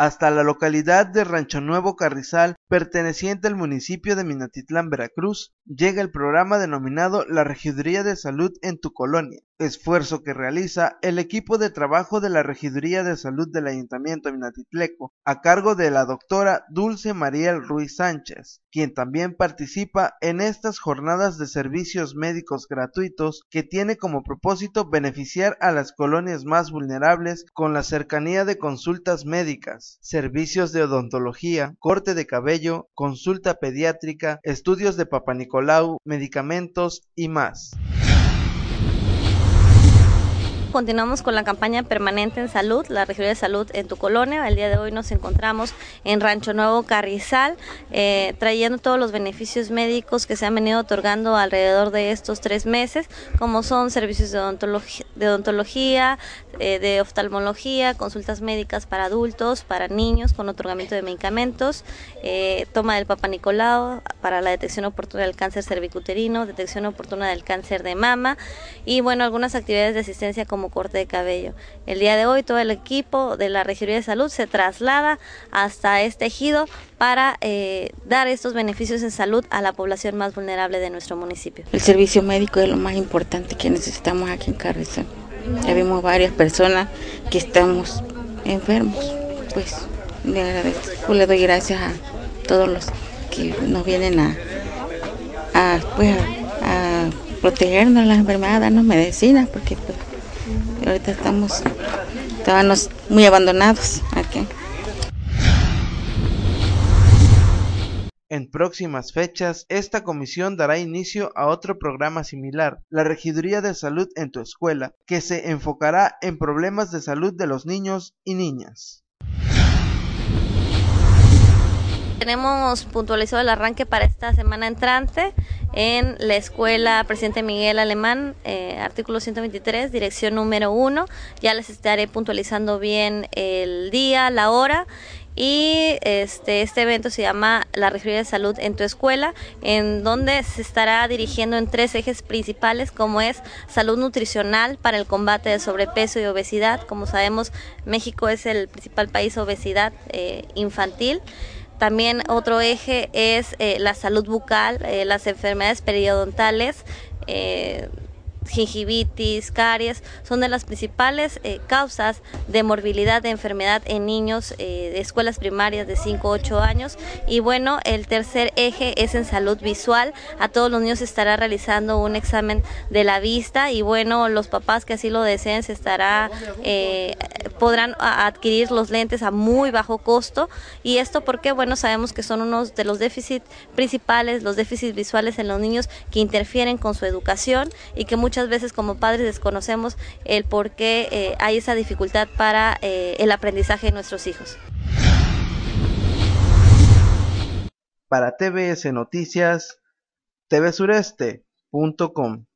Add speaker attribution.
Speaker 1: hasta la localidad de Rancho Nuevo Carrizal, perteneciente al municipio de Minatitlán, Veracruz, llega el programa denominado La Regiduría de Salud en tu Colonia, esfuerzo que realiza el equipo de trabajo de la Regiduría de Salud del Ayuntamiento de Minatitleco, a cargo de la doctora Dulce Mariel Ruiz Sánchez, quien también participa en estas jornadas de servicios médicos gratuitos que tiene como propósito beneficiar a las colonias más vulnerables con la cercanía de consultas médicas, servicios de odontología, corte de cabello, consulta pediátrica, estudios de Papá Nicolau, medicamentos y más.
Speaker 2: Continuamos con la campaña permanente en salud, la Regiduría de Salud en tu Colonia. El día de hoy nos encontramos en Rancho Nuevo Carrizal, trayendo todos los beneficios médicos que se han venido otorgando alrededor de estos 3 meses, como son servicios de odontología, de oftalmología, consultas médicas para adultos, para niños con otorgamiento de medicamentos, toma del Papá Nicolau para la detección oportuna del cáncer cervicuterino, detección oportuna del cáncer de mama y bueno, algunas actividades de asistencia como corte de cabello. El día de hoy todo el equipo de la Regiduría de Salud se traslada hasta este ejido para dar estos beneficios en salud a la población más vulnerable de nuestro municipio.
Speaker 3: El servicio médico es lo más importante que necesitamos aquí en Carrizal. Ya vimos varias personas que estamos enfermos, pues le agradezco, le doy gracias a todos los que nos vienen a protegernos de las enfermedades, darnos medicinas, porque pues, ahorita estábamos muy abandonados aquí.
Speaker 1: En próximas fechas, esta comisión dará inicio a otro programa similar, la Regiduría de Salud en tu Escuela, que se enfocará en problemas de salud de los niños y niñas.
Speaker 2: Tenemos puntualizado el arranque para esta semana entrante en la escuela Presidente Miguel Alemán, artículo 123, dirección número 1. Ya les estaré puntualizando bien el día, la hora. Y este evento se llama la Regiduría de Salud en tu Escuela, en donde se estará dirigiendo en 3 ejes principales, como es salud nutricional para el combate del sobrepeso y obesidad. Como sabemos, México es el principal país de obesidad infantil. También otro eje es la salud bucal, las enfermedades periodontales, gingivitis, caries, son de las principales causas de morbilidad de enfermedad en niños de escuelas primarias de 5 a 8 años. Y bueno, el tercer eje es en salud visual. A todos los niños se estará realizando un examen de la vista y bueno, los papás que así lo deseen podrán adquirir los lentes a muy bajo costo. Y esto porque bueno, sabemos que son unos de los déficits principales, los déficits visuales en los niños que interfieren con su educación y que muchas veces como padres desconocemos el por qué hay esa dificultad para el aprendizaje de nuestros hijos.
Speaker 1: Para TVS Noticias, tvsureste.com